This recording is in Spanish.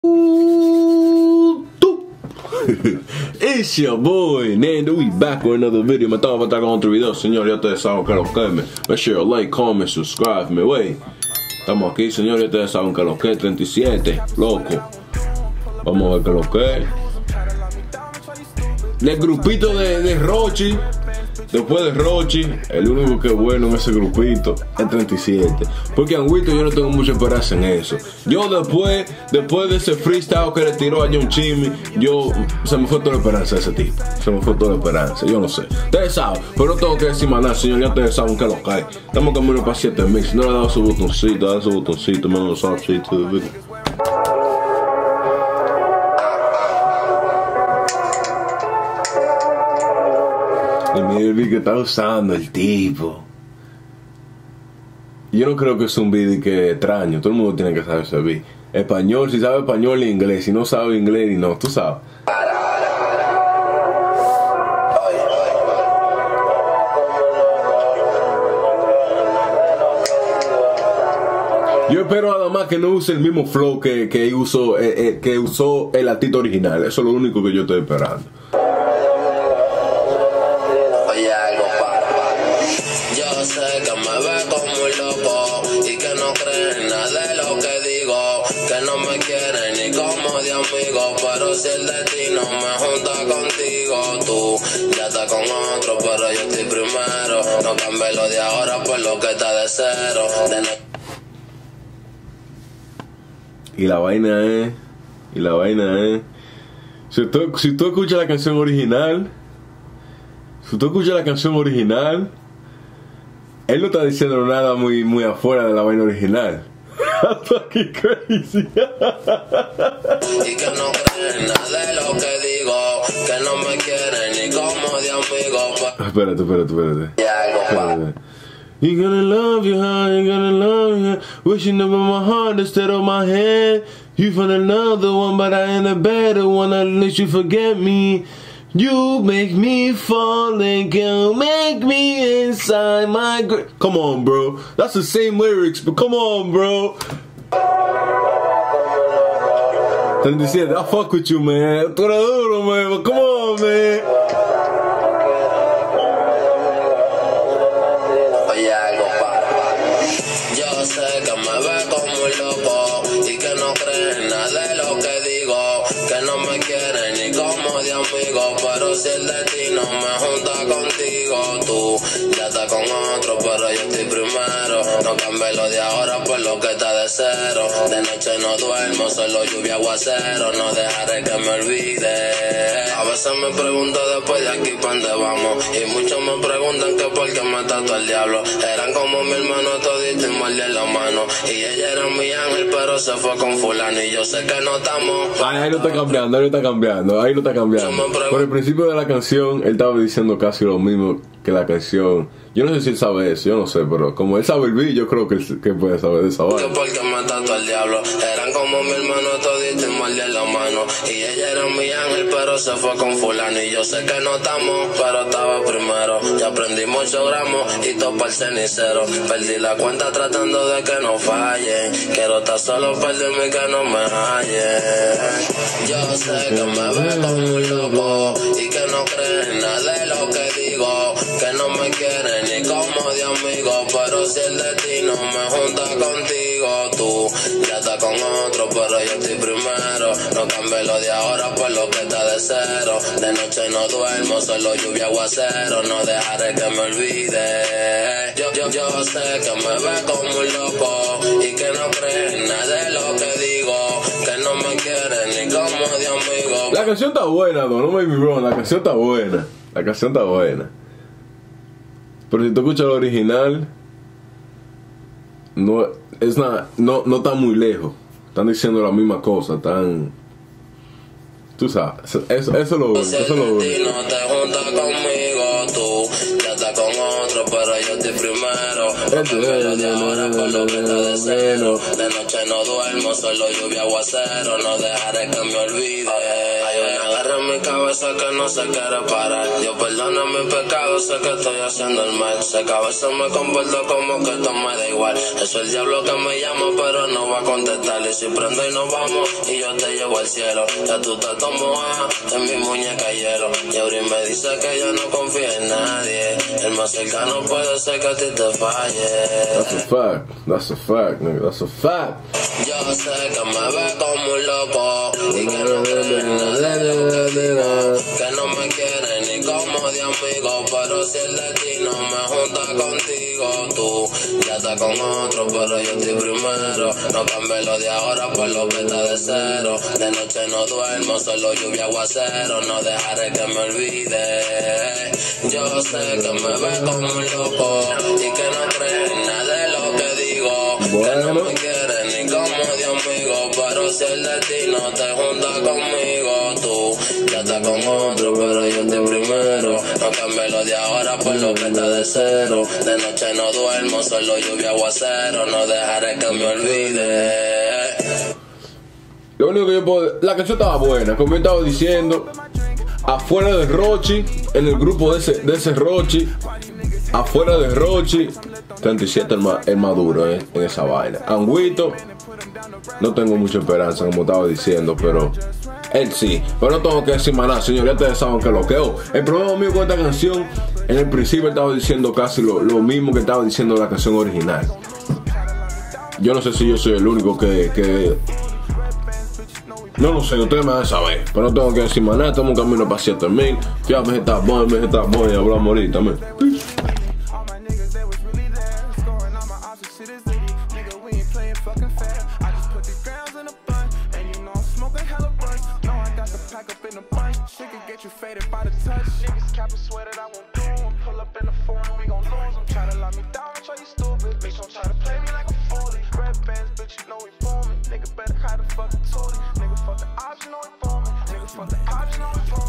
It's your boy Nando. We back with another video. Me estaba para estar con otro video, señor. Ya ustedes saben que lo que me. Make sure you like, comment, subscribe, me wey. Estamos aquí, señor. Ya ustedes saben que lo que 37, loco. Vamos a ver que lo que. Del grupito de Rochi. Después de Rochi, el único que es bueno en ese grupito es 37. Porque Anguito yo no tengo mucha esperanza en eso. Yo después de ese freestyle que le tiró a John Chimmy, se me fue toda la esperanza de ese tipo. Se me fue toda la esperanza, yo no sé. Ustedes saben, pero no tengo que decir más nada, señor. Ya ustedes saben que lo cae. Estamos camino para 7 mix. No le he dado su botoncito, dale su botoncito, me lo subscribe to the video. Y mira el beat que está usando el tipo. Yo no creo que es un beat que extraño. Todo el mundo tiene que saber ese beat. Español, si sabe español e inglés. Si no sabe inglés, no, tú sabes. Yo espero nada más que no use el mismo flow que usó el artista original. Eso es lo único que yo estoy esperando. Yo sé que me ve como un loco y que no creen nada de lo que digo, que no me quieren ni como de amigo, pero si el destino me junta contigo, tú ya estás con otro, pero yo estoy primero, no cambies lo de ahora por lo que está de cero. Y la vaina es, si tú escuchas la canción original, él no está diciendo nada muy afuera de la vaina original. ¡Qué crazy! Y que no creen nada de lo que digo, que no me quieren ni como de amigo. Espérate. You gonna love you, how you gonna love you. Wishing up in my heart instead of my head. You found another one, but I ain't a better one. I'll let you forget me. You make me fall and you make me inside my grave. Come on, bro. That's the same lyrics, but come on, bro. 37, I fuck with you, man. Tú eres duro, man, but come on, man. Oye, algo para. Yo sé que me ve como un loco y que no creen nada de lo que digo, que no me quieren ni como de amigo, pero si el destino me junta contigo, tú ya estás con otro, pero yo estoy primero, no cambies lo de ahora por lo que está de cero, de noche no duermo, solo lluvia aguacero, no dejaré que me olvide. A veces me pregunto después de aquí pa' dónde vamos, y muchos me preguntan que por qué me tatuó el diablo, eran como mi hermano todito y mordí en la mano, y ella era mi ángel pero se fue con fulano, y yo sé que no estamos. Ahí lo está cambiando. Por el principio de la canción, él estaba diciendo casi lo mismo que la canción. Yo no sé si él sabe eso, yo no sé, pero como él sabe el beat, yo creo que puede saber de esa vaina. Porque me tatuó el diablo, eran como mi hermano todito y mordí en la mano, y ella era mi ángel pero se fue con fulano, y yo sé que no estamos, pero estaba primero, ya aprendí muchos gramos y todo para el cenicero, perdí la cuenta tratando de que no fallen, quiero estar solo, perderme y que no me hallen. Yo sé que me ve como un loco y que no creen nada de lo que digo, que no me quieren ni como de amigo, pero si el destino me junta contigo, tú ya estás con otro, pero yo estoy primero, no cambies lo de ahora por lo que está de cero, de noche no duermo, solo lluvia aguacero, no dejaré que me olvide. Yo sé que me ve como un loco y que no creen nada de lo que digo, que no me quieren ni como de amigo. La canción está buena, no make me wrong, la canción está buena. Pero si tú escuchas el original, no está muy lejos. Están diciendo la misma cosa, tú sabes, eso es lo bueno. Si el destino te junta conmigo, tú ya estás con otro, pero yo estoy primero. No de ahora por lo que está de cero, de noche no duermo, solo lluvia aguacero, no dejaré que me olvide. Hay una guerra aire en mi cabeza que no se quiere parar. Dios perdona mis pecados, sé que estoy haciendo el mal. Sé que a veces me comporto como que esto me da igual. Eso es el diablo que me llama, pero no va a contestar. Y si prendo y nos vamos, y yo te llevo al cielo. Ya tú estás mojada en mi muñeca hielo. Y Auri me dice que yo no confío en nadie. El más cercano puede ser que a ti te falle. That's a fact. That's a fact, nigga. That's a fact. Yo sé que me ve como un loco y que no cree en nada de lo que digo, que no me quiere ni como de amigo, pero si el destino me junta contigo, tú ya estás con otro, pero yo estoy primero. No cambies lo de ahora por lo que está de cero. De noche no duermo, solo lluvia aguacero. No dejaré que me olvide. Yo sé que me ve como un loco y que no cree en nada de lo que digo, que no me quiere ni como de amigo, pero si el destino te junta conmigo, tú ya estás con otro, pero yo estoy primero. No cambies lo de ahora por lo que está de cero. De noche no duermo, solo lluvia aguacero. No dejaré que me olvide. Lo único que yo puedo... La canción estaba buena, como yo estaba diciendo. Afuera de Rochi, en el grupo de ese Rochi, afuera de Rochi, 37 el más duro en esa vaina. Anguito, no tengo mucha esperanza, como estaba diciendo, pero él sí. Pero no tengo que decir más nada, señor, ya ustedes saben que lo quedó. El problema mío con esta canción, en el principio estaba diciendo casi lo mismo que estaba diciendo la canción original. Yo no sé si yo soy el único que no lo sé, ustedes me van a saber. Pero no tengo que decir más nada, estamos en camino para 7000. Ya me está bueno, y hablamos ahorita, man. Nigga, better hide the fucking toolie. Nigga, fuck the option on it for me. Nigga, fuck the option on it for me.